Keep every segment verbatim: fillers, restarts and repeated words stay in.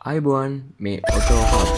ආයුබෝවන් මේ Auto hub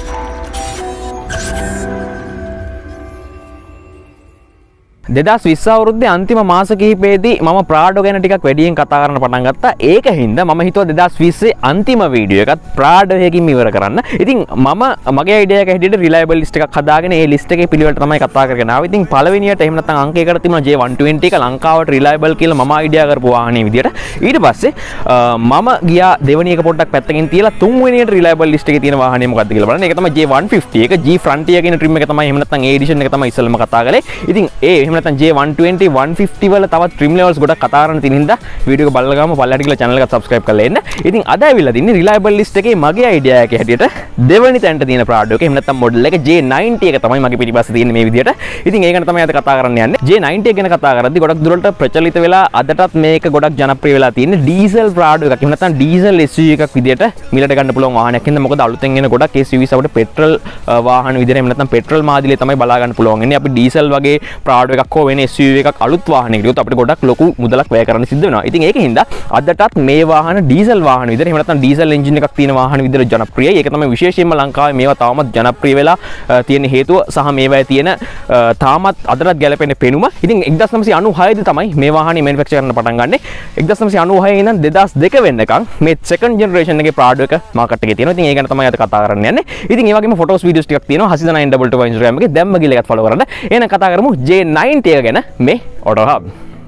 දෙදහස් විස්ස අවුරුද්දේ අන්තිම මාස කිහිපෙදී මම ප්‍රාඩෝ ගැන ටිකක් වැඩියෙන් කතා කරන්න පටන් ගත්තා. ඒක හින්දා මම හිතුවා දෙදහස් විස්සේ අන්තිම වීඩියෝ එකත් ප්‍රාඩෝ එකකින් ඉවර කරන්න. ඉතින් මම මගේ අයිඩියා එක හැටියට රිලයබල් ලිස්ට් එකක් හදාගෙන ඒ ලිස්ට් එකේ පිළිවෙලට තමයි කතා කරගෙන ආවේ. ඉතින් පළවෙනියට එහෙම නැත්නම් අංකයකට තිබුණා ජේ වන් ට්වෙන්ටි එක ලංකාවට රිලයබල් කියලා මම අයිඩියා කරපු වාහනේ විදියට. ඊට පස්සේ මම ගියා දෙවෙනි එක පොඩ්ඩක් පැත්තකින් තියලා තුන්වෙනියට රිලයබල් ලිස්ට් එකේ තියෙන වාහනේ මොකක්ද කියලා බලන්න. ඒක තමයි ජේ වන් ෆිෆ්ටි එක G Frontier කියන trim එක තමයි එහෙම නැත්නම් ඒ එඩිෂන් එක තමයි ඉස්සෙල්ලම කතා කරේ. ඉතින් ඒ එහෙම නැත්නම් ජේ වන් ට්වෙන්ටි වන් ෆිෆ්ටි වල තවත් trim levels ගොඩක් කතා කරන්න තියෙන හින්දා වීඩියෝ එක බලලා ගාම පල්ලයට ගිහලා channel එකට subscribe කරලා එන්න. ඉතින් අද ඇවිල්ලා තින්නේ reliable list එකේ මගේ idea එක හැටියට දෙවෙනි තැනට තියෙන ප්‍රාඩෝ එක. එහෙම නැත්නම් model එක ජේ නයින්ටි එක තමයි මගේ පිටිපස්සේ තියෙන්නේ මේ විදියට. ඉතින් ඒක ගැන තමයි අද කතා කරන්න යන්නේ. ජේ නයින්ටි එක ගැන කතා කරද්දී ගොඩක් දුරට ප්‍රචලිත වෙලා අදටත් මේක ගොඩක් ජනප්‍රිය වෙලා තියෙන්නේ diesel ප්‍රාඩෝ එකක්. එහෙම නැත්නම් diesel S U V එකක් විදියට මිලට ගන්න පුළුවන් වාහනයක්. හින්දා මොකද අලුතෙන් එන ගොඩක් S U Vs අපිට petrol වාහන විදියට එහෙම නැත්නම් petrol මාදිලේ තමයි බලා ගන්න පුළුවන්. එන්නේ අපි diesel වගේ ප්‍රාඩෝ එකක් හෝ වෙන S U V එකක් අලුත් වාහනයකට ගියොත් අපිට ගොඩක් ලොකු මුදලක් වැය කරන්න සිද්ධ වෙනවා. ඉතින් ඒකින් හින්දා අදටත් මේ වාහන ඩීසල් වාහන විදිහට එහෙම නැත්නම් ඩීසල් එන්ජින් එකක් තියෙන වාහන විදිහට ජනප්‍රියයි. ඒක තමයි විශේෂයෙන්ම ලංකාවේ මේවා තාමත් ජනප්‍රිය වෙලා තියෙන හේතුව සහ මේවායේ තියෙන තාමත් අදටත් ගැලපෙන පෙනුම. ඉතින් එක්දාස් නවසිය අනූහය දී තමයි මේ වාහනේ මැනුෆැක්චර් කරන්න පටන් ගන්නෙ. එක්දාස් නවසිය අනූහය ඉඳන් දෙදහස් දෙක වෙනකන් මේ සෙකන්ඩ් ජෙනරේෂන් එකේ ප්‍රාඩෝ එක මාකට් එකේ තියෙනවා. ඉතින් ඒ ගැන තමයි අද කතා කරන්න යන්නේ. ඉතින් ඒ වගේම ෆොටෝස් වීඩියෝස් ටිකක් තියෙනවා Hasitha nine double two Instagram එකේ දැම්ම ගිහලා එකත් ෆලෝ කරන්න. එහෙනම් කතා කරමු ජේ නයින්ටි එක ගැන මේ Auto Hub.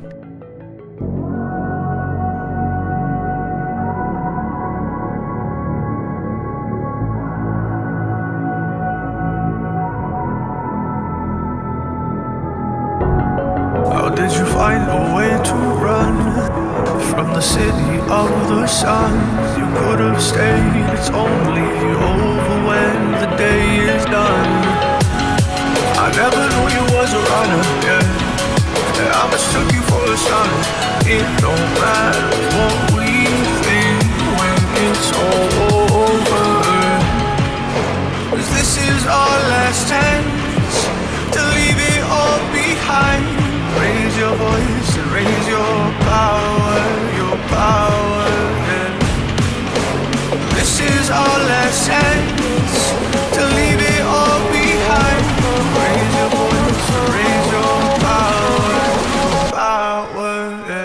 Did you find a way to run from the city of the sun? You could have stayed, it's only over when the day is done. I never knew you was a runner, yeah. I mistook you for a son. It don't matter what we think when it's all over, 'cause this is our last chance to leave it all behind. Raise your voice and raise your power, your power, yeah. This is our last chance to leave it all behind. Raise your voice and raise your power, your power, yeah.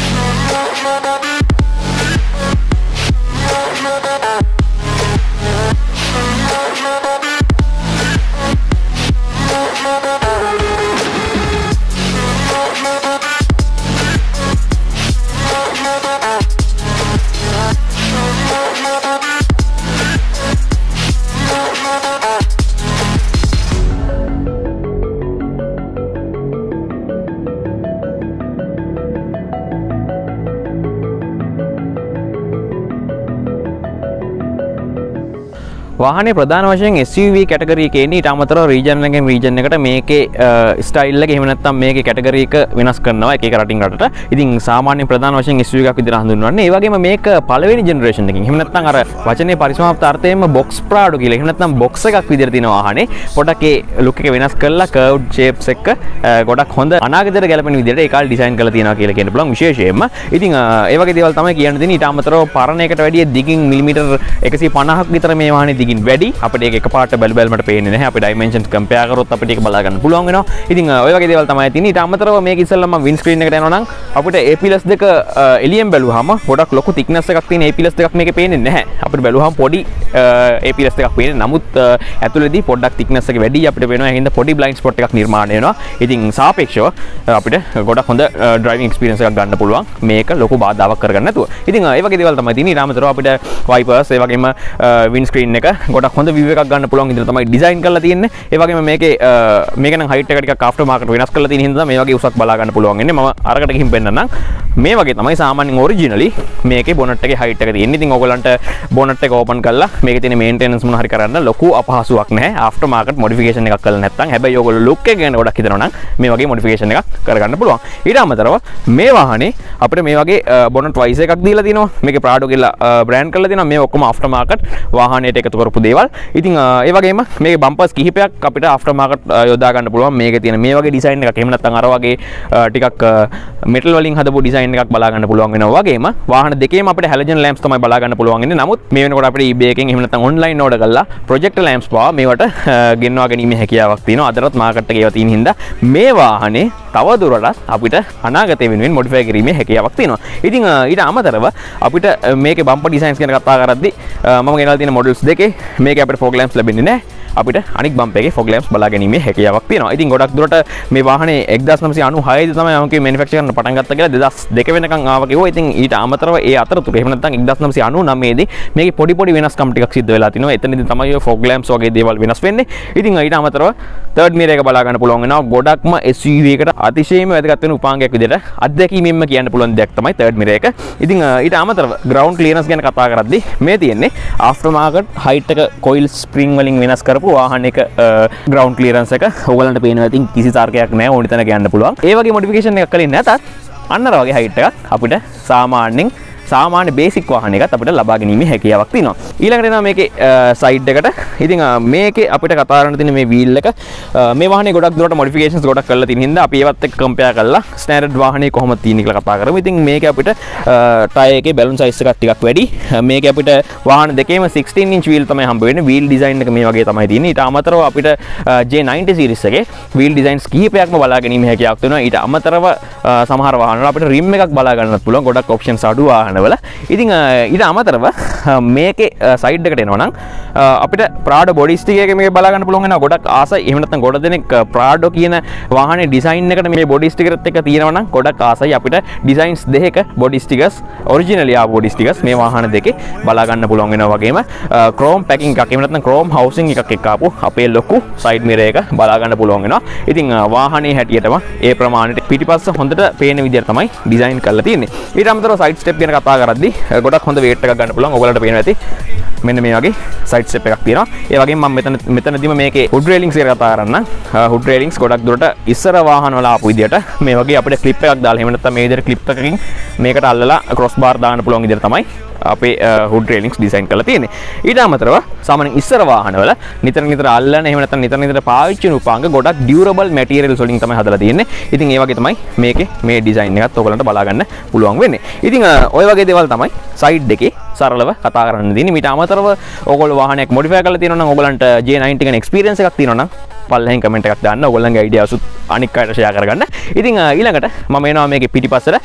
වාහනේ ප්‍රධාන වශයෙන් S U V category එකේ ඉන්නේ. ඊට අමතරව region එකෙන් region එකට මේකේ ස්ටයිල් එක එහෙම නැත්නම් මේකේ කැටගරි එක වෙනස් කරනවා එක එක රටින් රටට. ඉතින් සාමාන්‍යයෙන් ප්‍රධාන වශයෙන් S U V එකක් විදිහට හඳුන්වන්නේ. ඒ වගේම මේක පළවෙනි ජෙනරේෂන් එකකින්. එහෙම නැත්නම් අර වචනේ පරිසමාප්ත අර්ථයෙන්ම බොක්ස් ප්‍රාඩෝ කියලා. එහෙම නැත්නම් බොක්ස් එකක් විදිහට තියෙන වාහනේ. පොඩක් ඒ ලුක් එක වෙනස් කරලා කර්ව්ඩ් ෂේප්ස් එක ගොඩක් හොඳ අනාගතයට ගැලපෙන විදිහට ඒ කාලේ ඩිසයින් කරලා තියෙනවා කියලා කියන්න පුළුවන් විශේෂයෙන්ම. ඉතින් ඒ වගේ දේවල් තමයි කියන්න තියෙන්නේ. ඊට අමතරව පරණ එකට වැඩිය දිගින් මිලිමීටර් එකසිය පනහක් විතර මේ වාහනේ දිගින් වැඩි. අපිට ඒක එකපාරට බැලු බැලමට පේන්නේ නැහැ. අපි ඩයිමෙන්ෂන්ස් කම්පෙයාර් කරොත් අපිට ඒක බලා ගන්න පුළුවන් වෙනවා. ඉතින් ඔය වගේ දේවල් තමයි තියෙන්නේ. ඊට අමතරව මේක ඉස්සෙල්ලාම වින් ස්ක්‍රීන් එකට යනවා නම් අපිට A P plus දෙක එළියෙන් බැලුවාම ගොඩක් ලොකු thickness එකක් තියෙන A P plus දෙකක් මේකේ පේන්නේ නැහැ. අපිට බැලුවාම පොඩි A P plus දෙකක් පේන්නේ. නමුත් ඇතුළේදී පොඩ්ඩක් thickness එක වැඩි අපිට පේනවා. ඒ හින්දා පොඩි blind spot එකක් නිර්මාණය වෙනවා. ඉතින් සාපේක්ෂව අපිට ගොඩක් හොඳ driving experience එකක් ගන්න පුළුවන්. මේක ලොකු බාධාවක් කරගන්න නැතුව. ඉතින් ඒ වගේ දේවල් තමයි තියෙන්නේ. ඊට අමතරව අපිට wipers ඒ වගේම වින් ස්ක්‍රීන් එක ගොඩක් හොඳ view එකක් ගන්න පුළුවන් විදිහට තමයි ඩිසයින් කරලා තියෙන්නේ. ඒ වගේම මේකේ මේක නම් හයිට් එක ටිකක් ආෆ්ටර් මාකට් වෙනස් කරලා තියෙන හින්දා මේ වගේ උසක් බලා ගන්න පුළුවන් වෙන්නේ. මම අරකට ගිහින් පෙන්නන්නම්. මේ වගේ තමයි සාමාන්‍යයෙන් ඔරිජිනලි මේකේ බොනට් එකේ හයිට් එක තියෙන්නේ. ඉතින් ඔයගොල්ලන්ට බොනට් එක ඕපන් කරලා මේකේ තියෙන මේන්ටෙනන්ස් මොනවා හරි කරන්න ලොකු අපහසුයක් නැහැ. ආෆ්ටර් මාකට් මොඩිෆිකේෂන් එකක් කරලා නැත්නම් හැබැයි ඔයගොල්ලෝ ලුක් එක ගැන ගොඩක් හිතනවා නම් මේ වගේ මොඩිෆිකේෂන් එකක් කරගන්න පුළුවන්. ඊට අමතරව මේ වාහනේ අපිට මේ වගේ බොනට් වයිස් එකක් දීලා තියෙනවා. මේකේ ප්‍රාඩෝ කියලා බ්‍රෑන්ඩ් කරලා තියෙනවා. මේ ඔක්කොම ආෆ්ටර් මාකට් වාහනයට එකතු කරපු දේවල්. ඉතින් ඒ වගේම මේකේ බම්පර්ස් කිහිපයක් අපිට ආෆ්ටර් මාකට් යොදා ගන්න පුළුවන්. මේකේ තියෙන මේ වගේ ඩිසයින් එකක් එහෙම නැත්නම් අර වගේ ටිකක් මෙටල් වලින් හදපු ඩිසයින් එකක් බලා ගන්න පුළුවන් වෙනවා. වගේම වාහන දෙකේම අපිට හැලජන් ලැම්ප්ස් තමයි බලා ගන්න පුළුවන් වෙන්නේ. නමුත් මේ වෙනකොට අපිට eBay එකෙන් එහෙම නැත්නම් ඔන්ලයින් ඕඩර් කරලා ප්‍රොජෙක්ටර් ලැම්ප්ස් පවා මේවට ගෙන්වා ගැනීමේ හැකියාවක් තියෙනවා. අදටත් මාකට් එකේ ඒවා තියෙන හින්දා මේ වාහනේ තව දුරටත් අපිට අනාගතය වෙනුවෙන් මොඩිෆයි කිරීමේ හැකියාවක් තියෙනවා. ඉතින් ඊට අමතරව අපිට මේකේ බම්පර් ඩිසයින්ස් ගැන කතා කරද්දී මම ගෙනල්ලා තියෙන මොඩල්ස් දෙකේ මේකේ අපිට fog lamps ලැබෙන්නේ නැහැ. අපිට අනික් බම්පර් එකේ fog lamps බලා ගැනීමේ හැකියාවක් තියෙනවා. ඉතින් ගොඩක් දුරට මේ වාහනේ එක්දාස් නවසිය අනූහය දී තමයි මම කිව්වේ මැනුෆැක්චර් කරන්න පටන් ගත්තා කියලා දෙදාස් දෙක වෙනකන් ආවා කිව්වා. ඉතින් ඊට අමතරව ඒ අතරතුර එහෙම නැත්නම් එක්දාස් නවසිය අනූනවය දී මේකේ පොඩි පොඩි වෙනස්කම් ටිකක් සිද්ධ වෙලා තිනවා. එතනදී තමයි ඔය fog lamps වගේ දේවල් වෙනස් වෙන්නේ. ඉතින් ඊට අමතරව third mirror එක බලා ගන්න පුළුවන් වෙනවා. ගොඩක්ම S U V එකට අතිශයම වැදගත් වෙන උපාංගයක් විදිහට අත්දැකීමෙන්ම කියන්න පුළුවන් දෙයක් තමයි third mirror එක. ඉතින් ඊට අමතරව ground clearance ගැන කතා කරද්දී මේ තියෙන්නේ after market height එක coil spring වලින් වෙනස් කරපු වාහනයක ground clearance එක. ඕගලන්ට පේනවා ඉතින් කිසි තර්කයක් නැහැ. ඕනි තැනක යන්න පුළුවන්. ඒ වගේ modification එකක් කලින් නැතත් අන්න අර වගේ height එකක් අපිට සාමාන්‍යයෙන් සාමාන්‍ය බේසික් වාහනයකට අපිට ලබා ගැනීමේ හැකියාවක් තියෙනවා. ඊළඟට එනවා මේකේ සයිඩ් එකට. ඉතින් මේකේ අපිට කතා කරන්න තියෙන මේ වීල් එක මේ වාහනේ ගොඩක් දුරට මොඩිෆිකේෂන්ස් ගොඩක් කරලා තියෙන හින්දා අපි ඒවත් එක්ක කම්පෙයාර් කරලා ස්ටෑන්ඩඩ් වාහනේ කොහොමද තියෙන්නේ කියලා කතා කරමු. ඉතින් මේකේ අපිට ටයර් එකේ බැලුන් සයිස් එකක් ටිකක් වැඩි. මේකේ අපිට වාහන දෙකේම sixteen inch wheel තමයි හම්බ වෙන්නේ. wheel design එක මේ වගේ තමයි තියෙන්නේ. ඊට අමතරව අපිට J ninety series එකේ wheel designs කිහිපයක්ම බලා ගැනීමේ හැකියාවක් තියෙනවා. ඊට අමතරව සමහර වාහනවල අපිට rim එකක් බලා ගන්නත් පුළුවන්. ගොඩක් ඔප්ෂන්ස් අඩු වාහනවල. ඉතින් ඊට අමතරව මේකේ සයිඩ් එකට එනවා නම් අපිට Prado body sticker එක මේක බලා ගන්න පුළුවන් වෙනවා. ගොඩක් ආසයි. එහෙම නැත්නම් ගොඩ දෙනෙක් Prado කියන වාහනේ ඩිසයින් එකට මේ body sticker එකත් එක්ක තියෙනවා නම් ගොඩක් ආසයි. අපිට ඩිසයින්ස් දෙකක body stickers ඔරිජිනලි ආ body stickers මේ වාහන දෙකේ බලා ගන්න පුළුවන් වෙනවා. වගේම chrome packing එකක් එහෙම නැත්නම් chrome housing එකක් එක්ක ආපු අපේ ලොකු side mirror එක බලා ගන්න පුළුවන් වෙනවා. ඉතින් වාහනේ හැටියටම ඒ ප්‍රමාණයට පිටිපස්ස හොඳට පේන විදිහට තමයි ඩිසයින් කරලා තියෙන්නේ. ඊට අමතරව side step ගැන කතා කරද්දී ගොඩක් හොඳ weight එකක් ගන්න පුළුවන්. ඔයගලට පේනවා ඇති. මෙන්න මේ වගේ side step එකක් තියෙනවා. ඒ වගේම මම මෙතන මෙතනදීම මේකේ hood railings එක කතා කරන්න. hood railings ගොඩක් දුරට ඉස්සර වාහන වල ආපු විදියට මේ වගේ අපිට clip එකක් දාලා එහෙම නැත්නම් මේ විදියට clip එකකින් මේකට අල්ලලා cross bar දාන්න පුළුවන් විදියට තමයි අපේ hood railings design කරලා තියෙන්නේ. ඊට අමතරව සාමාන්‍යයෙන් ඉස්සර වාහනවල නිතර නිතර අල්ලන එහෙම නැත්නම් නිතර නිතර පාවිච්චි කරන උපාංග ගොඩක් durable materials වලින් තමයි හදලා තියෙන්නේ. ඉතින් ඒ වගේ තමයි මේකේ මේ design එකත් ඔයගලන්ට බලා ගන්න පුළුවන් වෙන්නේ. ඉතින් ඔය වගේ දේවල් තමයි side එකේ සරලව කතා කරන්න තියෙන්නේ. ඊට අමතරව ඔයගොල්ලෝ වාහනයක් modify කරලා තියෙනවා නම් ඔයගලන්ට J ninety ගැන experience එකක් තියෙනවා නම් පල්ලෙන් කමෙන්ට් එකක් දාන්න. ඔයගොල්ලන්ගේ ideas උත් අනික් අයට share කරගන්න. ඉතින් ඊළඟට මම එනවා මේකේ පිටිපස්සට.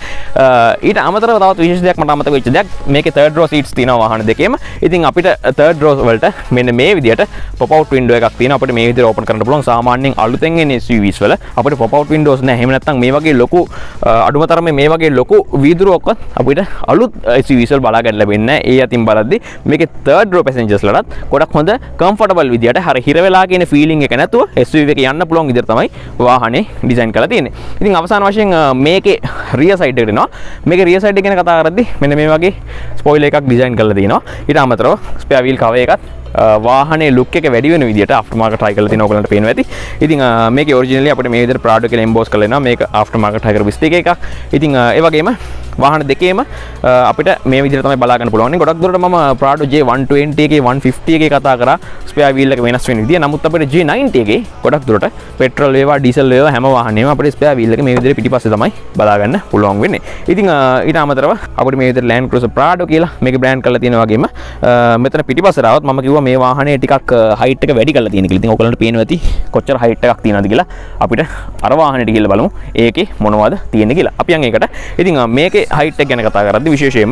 ඊට අමතරව තවත් විශේෂ දෙයක් මට අමතක වෙච්ච දෙයක්. මේකේ third row seats තියෙනවා වාහන දෙකේම. ඉතින් අපිට third row වලට මෙන්න මේ විදියට pop out window එකක් තියෙනවා. අපිට මේ විදියට open කරන්න පුළුවන්. සාමාන්‍යයෙන් අලුතෙන් එන S U Vs වල අපිට pop out windows නැහැ. එහෙම නැත්නම් මේ වගේ ලොකු අඩුම තරමේ මේ වගේ ලොකු වීදුරුවක්වත් අපිට අලුත් S U Vs වල බලා ගන්න ලැබෙන්නේ නැහැ. ඒ අතින් බලද්දී මේකේ third row passengers ලටත් ගොඩක් හොඳ comfortable විදියට හරිය හිර වෙලා කියන feeling එක නැතුව S U V එකේ යන්න පුළුවන් විදියට තමයි වාහනේ ඩිසයින් කරලා තියෙන්නේ. ඉතින් අවසාන වශයෙන් මේකේ rear side එකට එනවා. මේකේ rear side එක ගැන කතා කරද්දී මෙන්න මේ වගේ spoiler එකක් ඩිසයින් කරලා තියෙනවා. ඊට අමතරව spare wheel cover එකත් වාහනේ ලුක් එක වැඩි වෙන විදියට after market try කරලා තියෙනවා. ඔයගලන්ට පේනවා ඇති. ඉතින් මේකේ ඔරිජිනලි අපිට මේ විදියට Prado කියලා emboss කරලා එනවා. මේක after market try කරපු sticker එකක්. ඉතින් ඒ වගේම වාහන දෙකේම අපිට මේ විදිහට තමයි බලා ගන්න පුළුවන්. ගොඩක් දුරට මම Prado J one twenty එකේ one fifty එකේ කතා කරා spare wheel එක වෙනස් වෙන විදිය. නමුත් අපිට J ninety එකේ ගොඩක් දුරට petrol වේවා diesel වේවා හැම වාහනේම අපිට spare wheel එක මේ විදිහට පිටිපස්සේ තමයි බලා ගන්න පුළුවන් වෙන්නේ. ඉතින් ඊට අමතරව අපිට මේ විදිහට Land Cruiser Prado කියලා මේකේ brand කරලා තියෙනවා වගේම මෙතන පිටිපස්සට આવත් මම කිව්වා මේ වාහනේ ටිකක් height එක වැඩි කරලා තියෙන කියලා. ඉතින් ඔයගලන්ට පේනවා ඇති කොච්චර height එකක් තියෙනවද කියලා. අපිට අර වාහනේට ගිහලා බලමු ඒකේ මොනවද තියෙන්නේ කියලා. අපි යන් ඒකට. ඉතින් මේකේ height එක ගැන කතා කරද්දී විශේෂයෙන්ම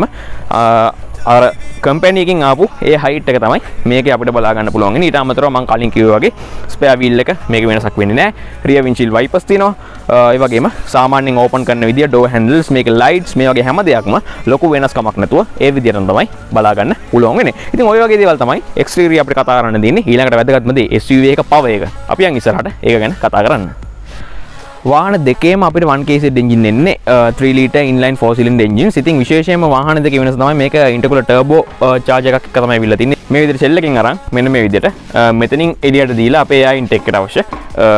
අර කම්පැනි එකකින් ආපු ඒ height එක තමයි මේකේ අපිට බලා ගන්න පුළුවන් වෙන්නේ. ඊට අමතරව මම කලින් කිව්වා වගේ spare wheel එක මේකේ වෙනසක් වෙන්නේ නැහැ. rear windshield wipers තියෙනවා. ඒ වගේම සාමාන්‍යයෙන් open කරන විදිය door handles මේකේ lights මේ වගේ හැම දෙයක්ම ලොකු වෙනස්කමක් නැතුව ඒ විදියටම තමයි බලා ගන්න පුළුවන් වෙන්නේ. ඉතින් ওই වගේ දේවල් තමයි exterior අපිට කතා කරන්න දෙන්නේ. ඊළඟට වැදගත්ම දේ S U V එක power එක. අපි යන් ඉස්සරහට ඒක ගැන කතා කරන්න. වාහන දෙකේම අපිට one K Z engine එන්නේ three litre inline four cylinder engine. ඉතින් විශේෂයෙන්ම වාහන දෙකේ වෙනස තමයි මේක intercooler turbo charge එකක් එක තමයි අවිල්ලා තින්නේ. මේ විදිහට shell එකෙන් අරන් මෙන්න මේ විදිහට මෙතනින් එළියට දීලා අපේ air intake එකට අවශ්‍ය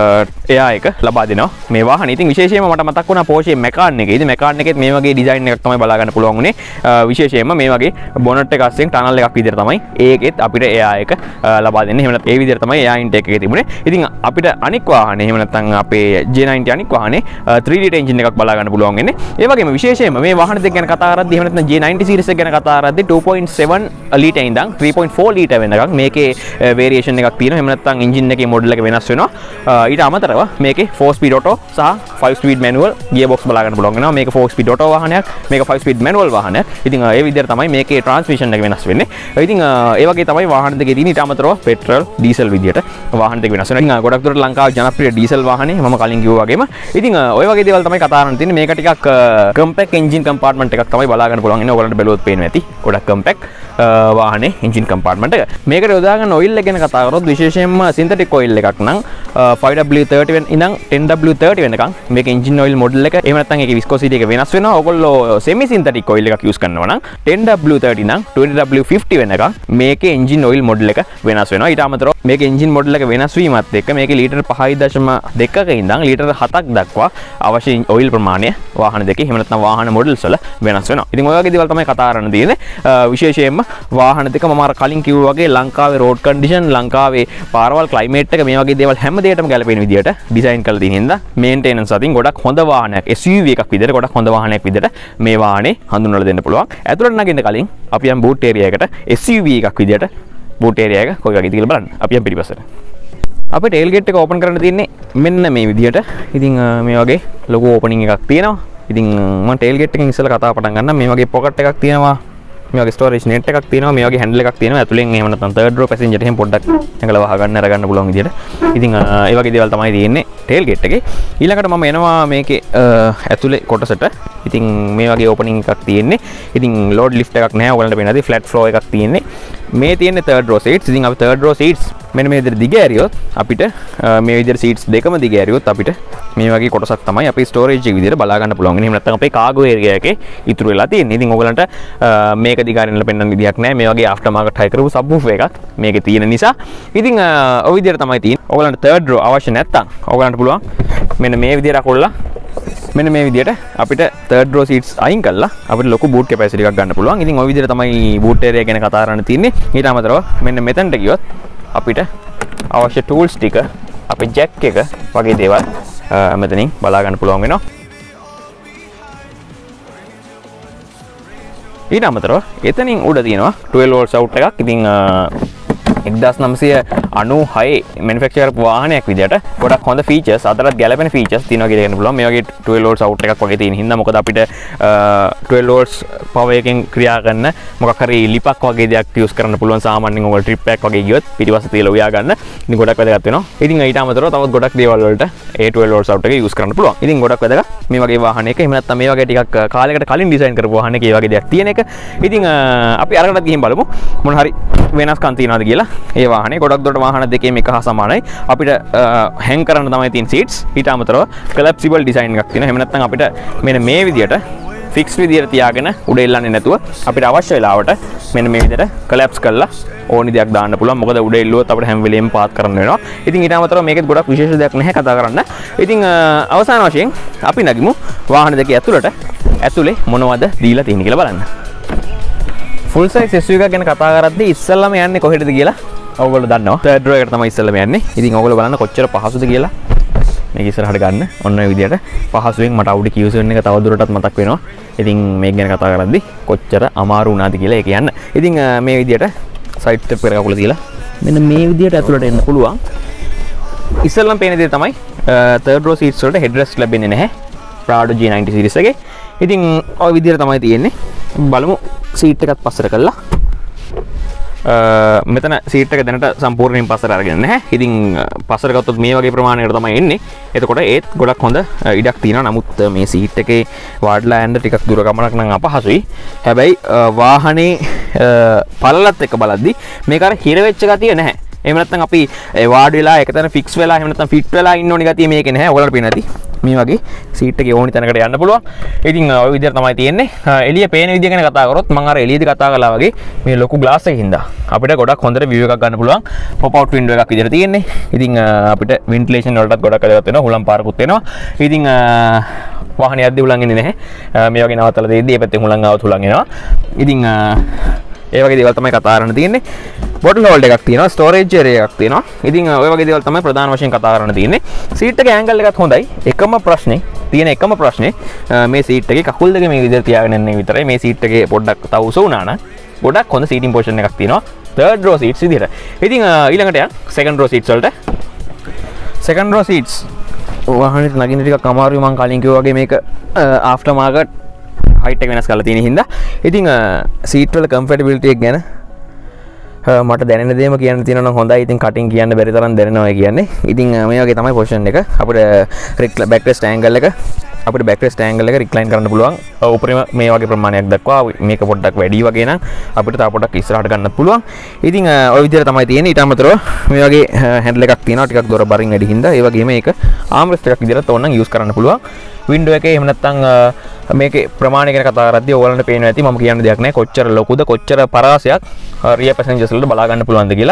air එක ලබා දෙනවා මේ වාහනේ. ඉතින් විශේෂයෙන්ම මට මතක් වුණා Porsche Macan එකේ. ඉතින් Macan එකෙත් මේ වගේ design එකක් තමයි බලා ගන්න පුළුවන් උනේ. විශේෂයෙන්ම මේ වගේ bonnet එක අස්සෙන් tunnel එකක් විදිහට තමයි ඒකෙත් අපිට air එක ලබා දෙන්නේ. එහෙම නැත්නම් ඒ විදිහට තමයි air intake එකේ තිබුණේ. ඉතින් අපිට අනික් වාහනේ එහෙම නැත්නම් අපේ J ninety අනික් වාහනේ three litre engine එකක් බලා ගන්න පුළුවන් වෙන්නේ. ඒ වගේම විශේෂයෙන්ම මේ වාහන දෙක ගැන කතා කරද්දී එහෙම නැත්නම් J ninety series එක ගැන කතා කරද්දී two point seven litre ඉඳන් three point four litre වෙනකන් මේකේ variation එකක් තියෙනවා. එහෙම නැත්නම් engine එකේ model එක වෙනස් වෙනවා. ඊට අමතරව මේකේ four speed auto සහ five speed manual gearbox බලා ගන්න පුළුවන් වෙනවා. මේක four speed auto වාහනයක්, මේක five speed manual වාහනයක්. ඉතින් ඒ විදිහට තමයි මේකේ transmission එක වෙනස් වෙන්නේ. ඉතින් ඒ වගේ තමයි වාහන දෙකේ තියෙන ඊට අමතරව petrol, diesel විදිහට වාහන දෙක වෙනස් වෙනවා. ඉතින් ගොඩක් දුරට ලංකාවේ ජනප්‍රිය diesel වාහනේ මම කලින් කිව්වා වගේම. ඉතින් ඔය වගේ දේවල් තමයි කතා කරන්න තියෙන්නේ. මේක ටිකක් compact engine compartment එකක් තමයි බලා ගන්න පුළුවන්. ඉන්නේ ඔයගලන්ට බැලුවොත් පේනවා ඇති. ගොඩක් compact වාහනේ engine compartment එක. මේකට යොදා ගන්න oil එක ගැන කතා කරොත් විශේෂයෙන්ම synthetic oil එකක් නම් five W thirty ඉඳන් ten W thirty වෙනකන් මේක engine oil model එක. එහෙම නැත්නම් ඒකේ viscosity එක වෙනස් වෙනවා. ඔයගොල්ලෝ semi synthetic oil එකක් use කරනවා නම් ten W thirty ඉඳන් twenty W fifty වෙනකන් මේකේ engine oil model එක වෙනස් වෙනවා. ඊට අමතරව මේකේ engine model එක වෙනස් වීමත් එක්ක මේකේ ලීටර් five point two ඉඳන් ලීටර් seven දක්වා අවශ්‍ය oil ප්‍රමාණය වාහන දෙකේ එහෙම නැත්නම් වාහන models වල වෙනස් වෙනවා. ඉතින් ඔය වගේ දේවල් තමයි කතා කරන්න තියෙන්නේ. විශේෂයෙන්ම වාහන දෙක මම අර කලින් කිව්වා වගේ ලංකාවේ road condition, ලංකාවේ පාරවල් climate එක මේ වගේ දේවල් හැම දෙයකටම ගැලපෙන විදියට design කරලා තියෙන හින්දා maintenance අතින් ගොඩක් හොඳ වාහනයක්, S U V එකක් විදියට ගොඩක් හොඳ වාහනයක් විදියට මේ වාහනේ හඳුන්වලා දෙන්න පුළුවන්. ඇතුළට නගින්න කලින් අපි යම් boot area එකට S U V එකක් විදියට boot area එක කොයි වගේද කියලා බලන්න. අපි යම් පිටිපස්සට. අපේ tailgate එක open කරන්න තියෙන්නේ මෙන්න මේ විදියට. ඉතින් මේ වගේ ලොකු opening එකක් තියෙනවා. ඉතින් මම tailgate එකෙන් ඉස්සෙල්ලා කතාව පටන් ගන්නම්. මේ වගේ pocket එකක් තියෙනවා. මේ වගේ storage net එකක් තියෙනවා. මේ වගේ handle එකක් තියෙනවා. ඇතුලෙන් එහෙම නැත්නම් third row passenger එහෙම පොඩ්ඩක් ඇඟල වහ ගන්න අරගන්න පුළුවන් විදියට. ඉතින් ඒ වගේ දේවල් තමයි තියෙන්නේ tailgate එකේ. ඊළඟට මම එනවා මේකේ ඇතුලේ කොටසට. ඉතින් මේ වගේ opening එකක් තියෙන්නේ. ඉතින් load lift එකක් නැහැ. ඔයගලන්ට පේනවාද flat floor එකක් තියෙන්නේ. මේ තියෙන්නේ third row seats. ඉතින් අපි third row seats මෙන්න මේ විදිහට දිග ඇරියොත් අපිට මේ විදිහට seats දෙකම දිග ඇරියොත් අපිට මේ වගේ කොටසක් තමයි අපි storage එක විදිහට බලා ගන්න පුළුවන්. එහෙම නැත්නම් අපේ cargo area එකේ ඉතුරු වෙලා තියෙන්නේ. ඉතින් ඔයගලන්ට මේක දිගාරින්නලා පෙන්වන්න විදියක් නැහැ. මේ වගේ after market high කරපු subwoofer එකක් මේකේ තියෙන නිසා. ඉතින් ඔය විදිහට තමයි තියෙන්නේ. ඔයගලන්ට third row අවශ්‍ය නැත්නම් ඔයගලන්ට පුළුවන් මෙන්න මේ විදිහට අකොල්ලා මෙන්න මේ විදිහට අපිට third row seats අයින් කරලා අපිට ලොකු boot capacity එකක් ගන්න පුළුවන්. ඉතින් ওই විදිහට තමයි boot area ගැන කතා කරන්න තියෙන්නේ. ඊට අමතරව මෙන්න මෙතනට ගියොත් අපිට අවශ්‍ය tools ටික අපේ jack එක වගේ දේවල් මෙතනින් බලා ගන්න පුළුවන් වෙනවා. ඊට අමතරව එතනින් උඩ තියෙනවා twelve volts out එකක්. ඉතින් එක්දාස් නවසිය අනූහය manufacturer වාහනයක් විදියට ගොඩක් හොඳ features අතරත් ගැලපෙන features තියෙනවා කියලා කියන්න පුළුවන්. මේ වගේ twelve volts out එකක් වගේ තියෙන හින්දා මොකද අපිට twelve volts power එකෙන් ක්‍රියා කරන මොකක් හරි ලිපක් වගේ දෙයක් use කරන්න පුළුවන්. සාමාන්‍යයෙන් ඔයගොල්ලෝ trip pack වගේ ගියොත් පිටිපස්ස තියලා උයා ගන්න. ඉතින් ගොඩක් වැදගත් වෙනවා. ඉතින් ඊට අමතරව තවත් ගොඩක් දේවල් වලට ඒ twelve volts out එක use කරන්න පුළුවන්. ඉතින් ගොඩක් වැදගත් මේ වගේ වාහනයක. එහෙම නැත්නම් මේ වගේ ටිකක් කාලයකට කලින් design කරපු වාහනයක මේ වගේ දෙයක් තියෙන එක. ඉතින් අපි අරකට ගිහින් බලමු මොන හරි වෙනස්කම් තියනවාද කියලා. ඒ වාහනේ ගොඩක් දුරට වාහන දෙකේම එක හා සමානයි. අපිට හැං කරන්න තමයි තියෙන seats. ඊට අමතරව collapsible design එකක් තියෙනවා. එහෙම නැත්නම් අපිට මෙන්න මේ විදියට fix විදියට තියාගෙන උඩ එල්ලන්නේ නැතුව අපිට අවශ්‍ය වෙලාවට මෙන්න මේ විදියට collapse කරලා ඕනි දෙයක් දාන්න පුළුවන්. මොකද උඩ එල්ලුවොත් අපිට හැම වෙලෙම පාත් කරන්න වෙනවා. ඉතින් ඊට අමතරව මේකෙත් ගොඩක් විශේෂ දෙයක් නැහැ කතා කරන්න. ඉතින් අවසාන වශයෙන් අපි නගිමු වාහන දෙකේ ඇතුළට ඇතුලේ මොනවද දීලා තියෙන්නේ කියලා බලන්න. full size S U V එකක් ගැන කතා කරද්දී ඉස්සෙල්ලාම යන්නේ කොහෙටද කියලා ඔයගොල්ලෝ දන්නවා. third row එකට තමයි ඉස්සෙල්ලාම යන්නේ. ඉතින් ඔයගොල්ලෝ බලන්න කොච්චර පහසුද කියලා. මේක ඉස්සරහට ගන්න. ඔන්න ඔය විදියට පහසුවෙන් මට Audi Q seven එක තව දුරටත් මතක් වෙනවා. ඉතින් මේක ගැන කතා කරද්දී කොච්චර අමාරු වුණාද කියලා ඒක යන්න. ඉතින් මේ විදියට side step එක කකුල තියලා මෙන්න මේ විදියට ඇතුළට එන්න පුළුවන්. ඉස්සෙල්ලාම පේන දේ තමයි third row seats වලට headrest ලැබෙන්නේ නැහැ. Prado J ninety series එකේ. ඉතින් ඔය විදියට තමයි තියෙන්නේ. බලමු seat එකත් පස්සට කළා. මෙතන සීට් එක දැනට සම්පූර්ණයෙන් පස්සට අරගෙන නැහැ. ඉතින් පස්සට ගත්තොත් මේ වගේ ප්‍රමාණයකට තමයි එන්නේ. එතකොට ඒත් ගොඩක් හොඳ ඉඩක් තියෙනවා. නමුත් මේ සීට් එකේ වාඩිලා යන්න ටිකක් දුර ගමනක් නම් අපහසුයි. හැබැයි වාහනේ පළලත් එක්ක බලද්දි මේක අර හිර වෙච්ච ගතිය නැහැ. එහෙම නැත්නම් අපි වාඩි වෙලා එකතැන ෆික්ස් වෙලා එහෙම නැත්නම් ෆිට වෙලා ඉන්න ඕනි ගතිය මේකේ නැහැ. ඔයාලට පේන්නේ නැති. මේ වගේ සීට් එකේ ඕනි තැනකට යන්න පුළුවන්. ඉතින් ওই විදිහට තමයි තියෙන්නේ. එළිය පේන විදිය ගැන කතා කරොත් මම අර එළියේදී කතා කළා වගේ මේ ලොකු ග්ලාස් එකකින් හින්දා අපිට ගොඩක් හොඳට view එකක් ගන්න පුළුවන්. pop out window එකක් විදිහට තියෙන්නේ. ඉතින් අපිට ventilation වලටත් ගොඩක් වැදගත් වෙනවා. හුලම් පාරකුත් වෙනවා. ඉතින් වාහනේ යද්දී හුලම් එන්නේ නැහැ. මේ වගේ නවත්තලා දෙද්දී මේ පැත්තෙන් හුලම් ආවොත් හුලම් එනවා. ඉතින් ඒ වගේ දේවල් තමයි කතා කරන්න තියෙන්නේ. බොටල් හෝල්ඩර් එකක් තියෙනවා, ස්ටෝරේජ් ඒරියා එකක් තියෙනවා. ඉතින් ඔය වගේ දේවල් තමයි ප්‍රධාන වශයෙන් කතා කරන්න තියෙන්නේ. සීට් එකේ ඇන්ගල් එකත් හොඳයි. එකම ප්‍රශ්නේ තියෙන එකම ප්‍රශ්නේ මේ සීට් එකේ කකුල් දෙක මේ විදිහට තියාගෙන ඉන්නේ විතරයි. මේ සීට් එකේ පොඩ්ඩක් තව උස වුණා නම් ගොඩක් හොඳ සීටින් පොසිෂන් එකක් තියෙනවා. third row seats විදිහට. ඉතින් ඊළඟට යන් second row seats වලට. second row seats වාහනේ නගින්න ටිකක් අමාරුයි. මම කලින් කිව්වා වගේ මේක after market height එක වෙනස් කරලා තියෙන හින්දා. ඉතින් සීට් වල කම්ෆර්ටබිලිටි එක ගැන මට දැනෙන දේම කියන්න තියෙනවා නම් හොඳයි. ඉතින් කටින් කියන්න බැරි තරම් දැනෙනවා කියන්නේ. ඉතින් මේ වගේ තමයි පොසිෂන් එක. අපිට බෑක් රෙස්ට් ඇන්ගල් එක අපිට බෑක් රෙස්ට් ඇන්ගල් එක රික්ලයින් කරන්න පුළුවන්. උපරිම මේ වගේ ප්‍රමාණයක් දක්වා. මේක පොඩ්ඩක් වැඩි වගේ නම් අපිට තව පොඩ්ඩක් ඉස්සරහට ගන්නත් පුළුවන්. ඉතින් ওই විදිහට තමයි තියෙන්නේ. ඊට අමතරව මේ වගේ හැන්ඩල් එකක් තියෙනවා. ටිකක් දොර බරින් වැඩි හින්දා ඒ වගේම මේක ආම් රෙස්ට් එකක් විදිහට ඕනනම් යූස් කරන්න පුළුවන්. වින්ඩෝ එකේ එහෙම නැත්නම් මේකේ ප්‍රමාණය ගැන කතා කරද්දී ඕගලන්ට පේනවා ඇති මම කියන්න දෙයක් නැහැ. කොච්චර ලොකුද කොච්චර පරාසයක් රියර් පැසෙන්ජර්ස් වලට බලා ගන්න පුළුවන්ද කියලා.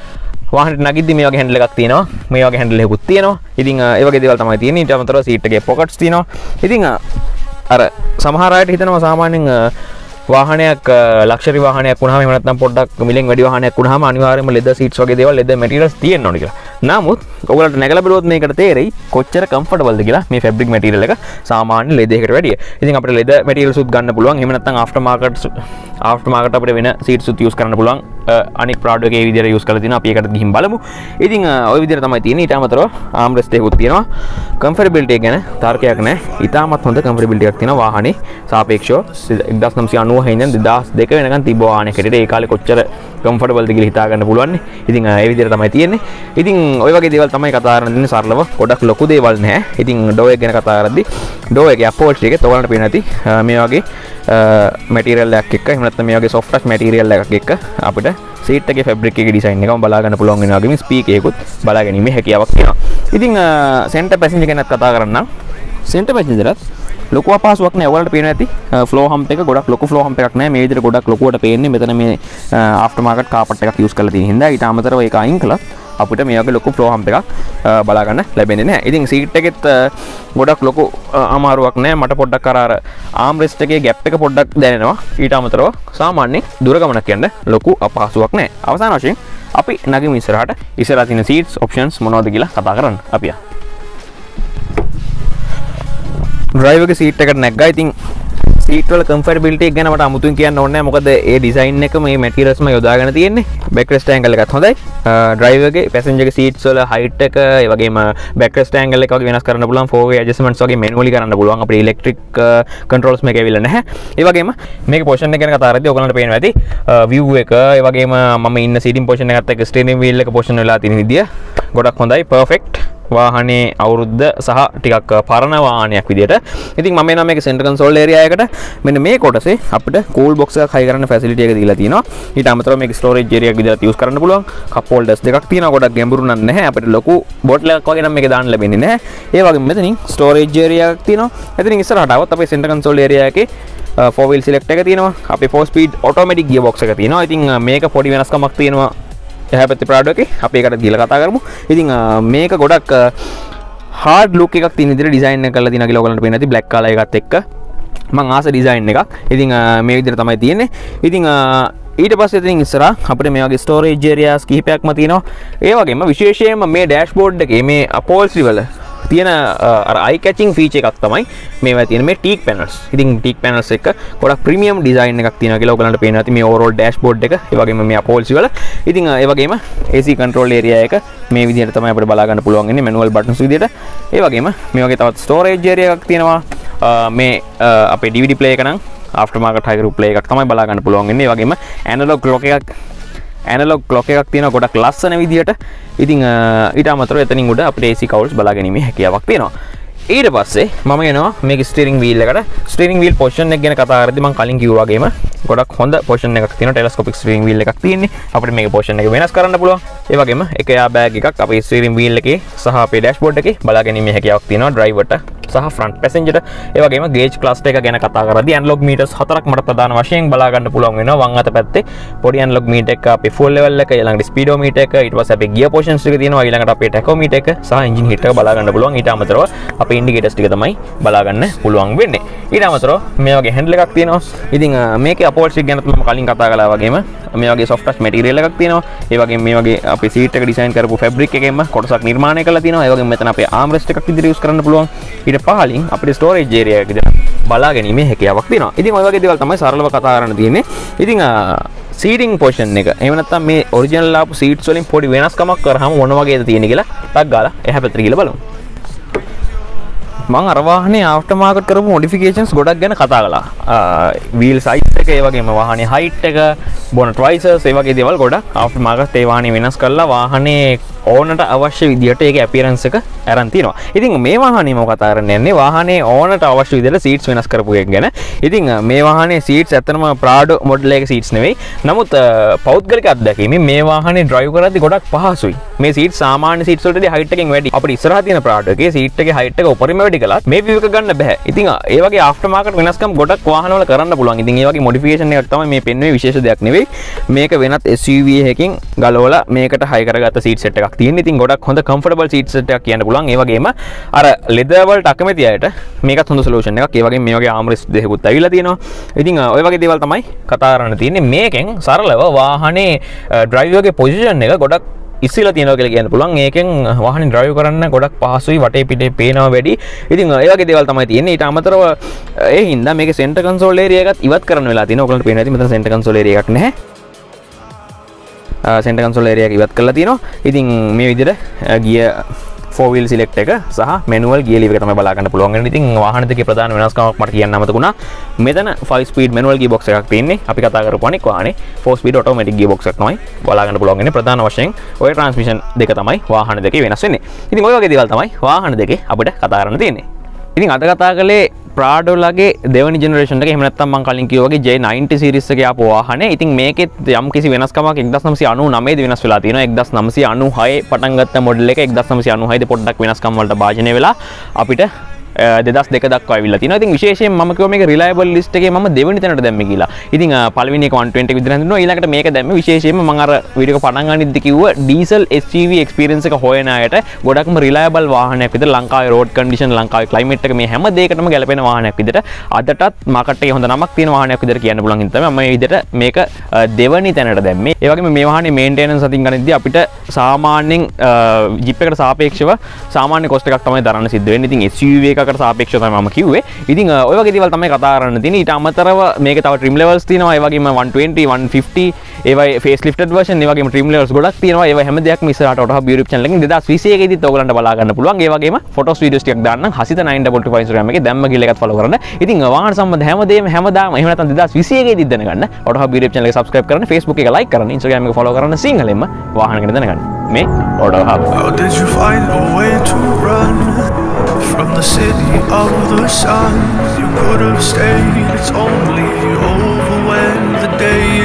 වාහනේට නගිද්දි මේ වගේ හැන්ඩල් එකක් තියෙනවා. මේ වගේ හැන්ඩල් එකකුත් තියෙනවා. ඉතින් ඒ වගේ දේවල් තමයි තියෙන්නේ. ඊට අමතරව සීට් එකේ පොකට්ස් තියෙනවා. ඉතින් අර සමහර අයට හිතනවා සාමාන්‍යයෙන් වාහනයක් ලක්ෂරි වාහනයක් වුණාම එහෙම නැත්නම් පොඩ්ඩක් මිලෙන් වැඩි වාහනයක් වුණාම අනිවාර්යයෙන්ම ලෙදර් සීට්ස් වගේ දේවල් ලෙදර් මැටීරියල්ස් තියෙන්න ඕනේ කියලා. නමුත් ඔයගලට නැගලා බලුවොත් මේකට තේරෙයි කොච්චර කම්ෆර්ටබල්ද කියලා මේ ෆැබ්‍රික් මැටීරියල් එක සාමාන්‍ය ලෙදර් එකකට වැඩිය. ඉතින් අපිට ලෙදර් මැටීරියල්ස් උත් ගන්න පුළුවන්. එහෙම නැත්නම් ආෆ්ටර් මාකට් ආෆ්ටර් මාකට් අපිට වෙන සීට්ස් උත් යූස් කරන්න පුළුවන්. අනික් ප්‍රොඩක්ට් එකේ විදිහට යූස් කරලා තියෙනවා. අපි ඒකට ගිහින් බලමු. ඉතින් ওই විදිහට තමයි තියෙන්නේ. ඊට අමතරව ආම් රෙස්ට් එකකුත් තියෙනවා. කම්ෆර්ටබිලිටි එක ගැන තර්කයක් නැහැ. ඉතාමත් හොඳ කම්ෆර්ටබිලිටි එකක් තියෙනවා වාහනේ සාපේක්ෂව එක්දාස් නවසිය අනූ ඉඳන් දෙදාස් දෙක වෙනකන් තිබ්බ වාහනයක් හැටියට ඒ කාලේ කොච්චර කම්ෆර්ටබල්ද කියලා හිතා ගන්න පුළුවන් නේ. ඉතින් ඒ විදිහට තමයි තියෙන්නේ. ඉතින් ওই වගේ දේවල් තමයි කතා කරන්න දෙන්නේ සරලව. ගොඩක් ලොකු දේවල් නැහැ. ඉතින් ඩෝ එක ගැන කතා කරද්දී ඩෝ එකේ අපෝල්ස්ටරි එකේ ඔයාලට පේන ඇති මේ වගේ මැටීරියල් එකක් එක්ක එහෙම නැත්නම් මේ වගේ සොෆ්ට් ටච් මැටීරියල් එකක් එක්ක අපිට සීට් එකේ ෆැබ්‍රික් එකේ ඩිසයින් එකම බලා ගන්න පුළුවන් වෙනවා වගේම ස්පීකර් එකකුත් බලා ගැනීමේ හැකියාවක් තියෙනවා. ඉතින් සෙන්ටර් පැසෙන්ජර් ගැනත් කතා කරන්නම්. සෙන්ටර් පැසෙන්ජර්ත් ලොකු අපහසුයක් නෑ. ඔයාලට පේනවා ඇති ෆ්ලෝ හම්ප් එක ගොඩක් ලොකු ෆ්ලෝ හම්ප් එකක් නෑ. මේ විදිහට ගොඩක් ලොකුවට පේන්නේ. මෙතන මේ ආෆ්ටර් මාකට් කාපට් එකක් යූස් කරලා තියෙන හින්දා ඊට අමතරව ඒක අයින් කළා අපිට මේ වගේ ලොකු ෆ්ලෝ හම්ප් එකක් බලා ගන්න ලැබෙන්නේ නැහැ. ඉතින් සීට් එකෙත් ගොඩක් ලොකු අමාරුවක් නැහැ. මට පොඩ්ඩක් අර අර ආම් රෙස්ට් එකේ ગેප් එක පොඩ්ඩක් දැනෙනවා. ඊට අමතරව සාමාන්‍යයෙන් දුර ගමනක් යන්න ලොකු අපහසුයක් නැහැ. අවසාන වශයෙන් අපි නගිමු ඉස්සරහට. ඉස්සරහ තියෙන සීට්ස් ඔප්ෂන්ස් මොනවද කියලා කතා කරන්න. අපි ඩ්‍රයිවර් ගේ සීට් එකට නැග්ගා. ඉතින් සීට් වල කම්ෆර්ටබිලිටි එක ගැන මට අමුතුවෙන් කියන්න ඕනේ නැහැ. මොකද ඒ ඩිසයින් එක මේ මැටීරියල්ස්ම යොදාගෙන තියෙන්නේ. බෑක් රෙස්ට් ඇන්ගල් එකත් හොඳයි. ඩ්‍රයිවර් ගේ පැසෙන්ජර් ගේ සීට්ස් වල හයිට් එක ඒ වගේම බෑක් රෙස්ට් ඇන්ගල් එක වගේ වෙනස් කරන්න පුළුවන්. ෆෝර් වේ ඇඩ්ජස්ට්මන්ට්ස් වගේ මැනුවලි කරන්න පුළුවන්. අපේ ඉලෙක්ට්‍රික් කන්ට්‍රෝල්ස් මේක ඇවිල්ලා නැහැ. ඒ වගේම මේක පොසිෂන් එක ගැන කතා කරද්දී ඔයගලන්ට පේනවා ඇති view එක ඒ වගේම මම ඉන්න සීටින් පොසිෂන් එකත් එක්ක ස්ටියරින් වීල් එක පොසිෂන් වෙලා තියෙන විදිය ගොඩක් හොඳයි. පර්ෆෙක්ට් වාහනේ අවුරුද්ද සහ ටිකක් පරණ වාහනයක් විදියට. ඉතින් මම එනවා මේක සෙන්ටර් කන්සෝල් ඒරියා එකට. මෙන්න මේ කොටසේ අපිට කූල් බොක්ස් එකක් හයි කරන්න ෆැසිලිටි එක දීලා තියෙනවා. ඊට අමතරව මේක ස්ටෝරේජ් ඒරියා එක විදියට යූස් කරන්න පුළුවන්. කප් හෝල්ඩර්ස් දෙකක් තියෙනවා. ගොඩක් ගැඹුරු නම් නැහැ. අපිට ලොකු බෝටල් එකක් වගේ නම් මේක දාන්න ලැබෙන්නේ නැහැ. ඒ වගේම මෙතනින් ස්ටෝරේජ් ඒරියා එකක් තියෙනවා. එතනින් ඉස්සරහට આવත් අපේ සෙන්ටර් කන්සෝල් ඒරියා එකේ ෆෝර් වීල් සිලෙක්ට් එක තියෙනවා. අපේ four speed automatic gear box එක තියෙනවා. ඉතින් මේක පොඩි වෙනස්කමක් තියෙනවා. එහා පැත්තේ ප්‍රාඩෝ එකේ අපි ඒකට දීලා කතා කරමු. ඉතින් මේක ගොඩක් hard look එකක් තියෙන විදිහට ඩිසයින් එක කරලා තියෙනවා කියලා ඔයගලන්ට පේන්නේ නැති black color එකත් එක්ක මම ආස ඩිසයින් එකක්. ඉතින් මේ විදිහට තමයි තියෙන්නේ. ඉතින් ඊට පස්සේ ඉතින් ඉස්සරහා අපිට මේ වගේ ස්ටෝරේජ් ඒරියාස් කිහිපයක්ම තියෙනවා. ඒ වගේම විශේෂයෙන්ම මේ ඩෑෂ්බෝඩ් එකේ මේ අපෝල්ස්ටරි වල තියෙන අර අයි කැචින් ෆීචර් එකක් තමයි මේවා තියෙන මේ ටීක් පැනල්ස්. ඉතින් ටීක් පැනල්ස් එක ගොඩක් ප්‍රීමියම් ඩිසයින් එකක් තියෙනවා කියලා ඔයගලන්ට පේනවා ඇති මේ ඕවරෝල් ඩෑෂ්බෝඩ් එක. ඒ වගේම මේ අපෝල්ස්ටරි වල. ඉතින් ඒ වගේම A C කන්ට්‍රෝල් ඒරියා එක මේ විදිහට තමයි අපිට බලා ගන්න පුළුවන් ඉන්නේ මැනුවල් බටන්ස් විදිහට. ඒ වගේම මේ වගේ තවත් ස්ටෝරේජ් ඒරියා එකක් තියෙනවා. මේ අපේ D V D ප්ලේ එක නම් ආෆ්ටර් මාකට් හයි කරපු ප්ලේ එකක් තමයි බලා ගන්න පුළුවන් ඉන්නේ. ඒ වගේම ඇනලොග් ක්ලොක් එකක් ඇනලොග් ක්ලොක් එකක් තියෙනවා ගොඩක් ලස්සන විදිහට. ඉතින් ඊට අමතරව එතනින් උඩ අපිට A C කවුල්ස් බලා ගැනීමේ හැකියාවක් තියෙනවා. ඊට පස්සේ මම එනවා මේක ස්ටියරින් වීල් එකට. ස්ටියරින් වීල් පොසිෂන් එක ගැන කතා කරද්දී මම කලින් කිව්වා වගේම ගොඩක් හොඳ පොසිෂන් එකක් තියෙනවා ටෙලස්කෝපික් ස්ටියරින් වීල් එකක් තියෙන්නේ අපිට මේකේ පොසිෂන් එක වෙනස් කරන්න පුළුවන් ඒ වගේම එක එයා බෑග් එකක් අපේ ස්ටියරින් වීල් එකේ සහ අපේ ඩෑෂ්බෝඩ් එකේ බලා ගැනීමේ හැකියාවක් තියෙනවා ඩ්‍රයිවර්ට සහ ෆ්‍රන්ට් පැසෙන්ජර්ට ඒ වගේම ගේජ් ක්ලස්ටර් එක ගැන කතා කරද්දී ඇනලොග් මීටර්ස් හතරක් මට ප්‍රධාන වශයෙන් බලා ගන්න පුළුවන් වෙනවා වම් අත පැත්තේ පොඩි ඇනලොග් මීටර් එක අපේ ෆුල් ලෙවල් එක ඊළඟට ස්පීඩෝමීටර් එක ඊට පස්සේ අපේ ගියර් පොසිෂන්ස් ටික තියෙනවා ඊළඟට අපේ ටැකෝමීටර් එක සහ එන්ජින් හීට් එක බලා ගන්න පුළුවන් ඊට අමතරව අපේ ඉන්ඩිකේටර්ස් ටික තමයි බලා ගන්න පුළුවන් වෙන්නේ ඊට අමතරව මේ වගේ හැන්ඩල් එකක් තියෙනවා ඉතින් මේකේ අපෝල්ස්ටික් ගැන මම කලින් කතා කළා වගේම මේ වගේ soft touch material එකක් තියෙනවා ඒ වගේම මේ වගේ අපේ සීට් එක ඩිසයින් කරපු ෆැබ්‍රික් එකෙන්ම කොටසක් නිර්මාණය කරලා තියෙනවා ඒ වගේම මෙතන අපේ ආම් රෙස්ට් එකක් විදිහට යූස් කරන්න පුළුවන් ඊට පහලින් අපේ ස්ටෝරේජ් ඒරියා එක විදිහට බලා ගැනීමේ හැකියාවක් තියෙනවා ඉතින් ඔය වගේ දේවල් තමයි සරලව කතා කරන්න තියෙන්නේ ඉතින් සීටිං පොසිෂන් එක එහෙම නැත්නම් මේ ඔරිජිනල් ආපු සීට්ස් වලින් පොඩි වෙනස්කමක් කරාම මොන වගේද තියෙන්නේ කියලා ටක් ගාලා එහා පැත්තට ගිහලා බලමු මම අර වාහනේ ආෆ්ටර් මාකට් කරපු මොඩිෆිකේෂන්ස් ගොඩක් ගැන කතා කළා. වීල් සයිස් එක ඒ වගේම වාහනේ හයිට් එක බොනට් වයිසර්ස් ඒ වගේ දේවල් ගොඩක් ආෆ්ටර් මාකට් ඒ වාහනේ වෙනස් කරලා වාහනේ ඕනට අවශ්‍ය විදියට ඒකේ අපියරන්ස් එක අරන් තිනවා. ඉතින් මේ වාහනේ මම කතා කරන්න යන්නේ වාහනේ ඕනට අවශ්‍ය විදියට සීට්ස් වෙනස් කරපු එක ගැන. ඉතින් මේ වාහනේ සීට්ස් ඇත්තටම ප්‍රාඩෝ මොඩල් එකේ සීට්ස් නෙවෙයි. නමුත් පෞද්ගලික අත්දැකීමෙන් මේ වාහනේ ඩ්‍රයිව් කරද්දී ගොඩක් පහසුයි. මේ සීට් සාමාන්‍ය සීට්ස් වලටදී හයිට් එකෙන් වැඩි. අපිට ඉස්සරහා තියෙන ප්‍රාඩෝ එකේ සීට් එකේ හයිට් එක උඩරිම වැඩි කළත් මේ view එක ගන්න බෑ. ඉතින් ඒ වගේ ආෆ්ටර් මාකට් වෙනස්කම් ගොඩක් වාහනවල කරන්න පුළුවන්. ඉතින් ඒ වගේ මොඩිෆිකේෂන් එකක් තමයි මේ පෙන්වන්නේ විශේෂ දෙයක් නෙවෙයි. මේක වෙනත් S U V එකකින් ගලවලා මේකට හයි කරගත්ත සීට් සෙට් එකක් තියෙන. ඉතින් ගොඩක් හොඳ කම්ෆර්ටබල් සීට් සෙට් එකක් කියන්න පුළුවන්. ඒ වගේම අර ලෙදර් වලට අකමැති අයට මේකත් හොඳ සොලියුෂන් එකක්. ඒ වගේම මේ වගේ ආම් රෙස්ට් දෙකකුත් ඇවිල්ලා තියෙනවා. ඉතින් ඔය වගේ දේවල් තමයි කතා කරන්න තියෙන්නේ. මේකෙන් සරලව වාහනේ ඩ්‍රයිවර්ගේ පොසිෂන් එක ගොඩක් ඉස්සෙල්ලා තියෙනවා කියලා කියන්න පුළුවන්. ඒකෙන් වාහනේ ඩ්‍රයිව් කරන්න ගොඩක් පහසුයි. වටේ පිටේ පේනවා වැඩි. ඉතින් ඒ වගේ දේවල් තමයි තියෙන්නේ. ඊට අමතරව ඒ හින්දා මේකේ සෙන්ටර් කන්සෝල් ඒරියා එකත් ඉවත් කරන්න වෙලා තියෙනවා. ඔයගොල්ලන්ට පේනවා ඇති මෙතන සෙන්ටර් කන්සෝල් ඒරියා එකක් නැහැ. සෙන්ටර් කන්සෝල් ඒරියා එක ඉවත් කරලා තියෙනවා. ඉතින් මේ විදිහට ගිය four wheel select එක සහ manual gear lever එක තමයි බලා ගන්න පුළුවන් වෙන්නේ. ඉතින් වාහන දෙකේ ප්‍රධාන වෙනස්කමක් මට කියන්න අමතකුණා. මෙතන five speed manual gearbox එකක් තියෙන්නේ. අපි කතා කරපු අනික් වාහනේ four speed automatic gearbox එකක් තමයි බලා ගන්න පුළුවන් වෙන්නේ. ප්‍රධාන වශයෙන් ඔය transmission දෙක තමයි වාහන දෙකේ වෙනස් වෙන්නේ. ඉතින් ඔය වගේ දේවල් තමයි වාහන දෙකේ අපිට කතා කරන්න තියෙන්නේ. ඉතින් අද කතා කළේ ප්‍රාඩෝ ලගේ දෙවනි ජෙනරේෂන් එක. එහෙම නැත්නම් මම කලින් කිව්වා වගේ J ninety series එකේ ආපු වාහනේ. ඉතින් මේකෙත් යම් කිසි වෙනස්කමක් nineteen ninety-nine දී වෙනස් වෙලා තියෙනවා. nineteen ninety-six පටන් ගත්ත මොඩල් එක nineteen ninety-nine දී පොඩ්ඩක් වෙනස්කම් වලට භාජනය වෙලා අපිට දෙදස් දෙක දක්වා ඇවිල්ලා තිනවා. ඉතින් විශේෂයෙන් මම කිව්වා මේක රිලයබල් ලිස්ට් එකේ මම දෙවෙනි තැනට දැම්මේ කියලා. ඉතින් පළවෙනි එක one twenty විදිහට හඳුන්වනවා. ඊළඟට මේක දැම්මේ විශේෂයෙන්ම මම අර වීඩියෝ එක පටන් ගන්නිද්දි කිව්වා diesel S U V experience එක හොයන අයට ගොඩක්ම රිලයබල් වාහනයක් විදිහට ලංකාවේ රෝඩ් කන්ඩිෂන් ලංකාවේ ක්ලයිමේට් එක මේ හැම දෙයකටම ගැලපෙන වාහනයක් විදිහට අදටත් මාකට් එකේ හොඳ නමක් තියෙන වාහනයක් විදිහට කියන්න පුළුවන් හින්දා තමයි මම මේ විදිහට මේක දෙවෙනි තැනට දැම්මේ. ඒ වගේම මේ වාහනේ මේන්ටේනන්ස් අතින් ගනිද්දි අපිට සාමාන්‍යයෙන් ජිප් එකට සාපේක්ෂව සාමාන්‍ය කොස්ට් එකක් තමයි දරන්න සිද්ධ වෙන්නේ. ඉතින් S U V එකකට සාපේක්ෂව තමයි මම කිව්වේ. ඉතින් ඔය වගේ දේවල් තමයි කතා කරන්න තියෙන්නේ. ඊට අමතරව මේකේ තව trim levels තියෙනවා. ඒ වගේම one twenty one fifty ඒවයි face lifted version ඒ වගේම trim levels ගොඩක් තියෙනවා. ඒවා හැම දෙයක්ම ඉස්සරහට ඔටෝ හබ් YouTube channel එකෙන් twenty twenty-one එකේදීත් ඔයගලන්ට බලා ගන්න පුළුවන්. ඒ වගේම photos videos ටිකක් දාන්නම් Hasitha nine two two five Instagram එකේ දැම්ම ගිහලා එකත් follow කරන්න. ඉතින් වාහන සම්බන්ධ හැමදේම හැමදාම එහෙම නැත්නම් twenty twenty-one එකේදීත් දැනගන්න ඔටෝ හබ් YouTube channel එක subscribe කරන්න, Facebook එක like කරන්න, Instagram එක follow කරන්න, සිංහලෙන්ම වාහන ගැන දැනගන්න. මේ Auto Hub. How did you find a way to run from the city of the sun? You could have stayed. It's only over when the day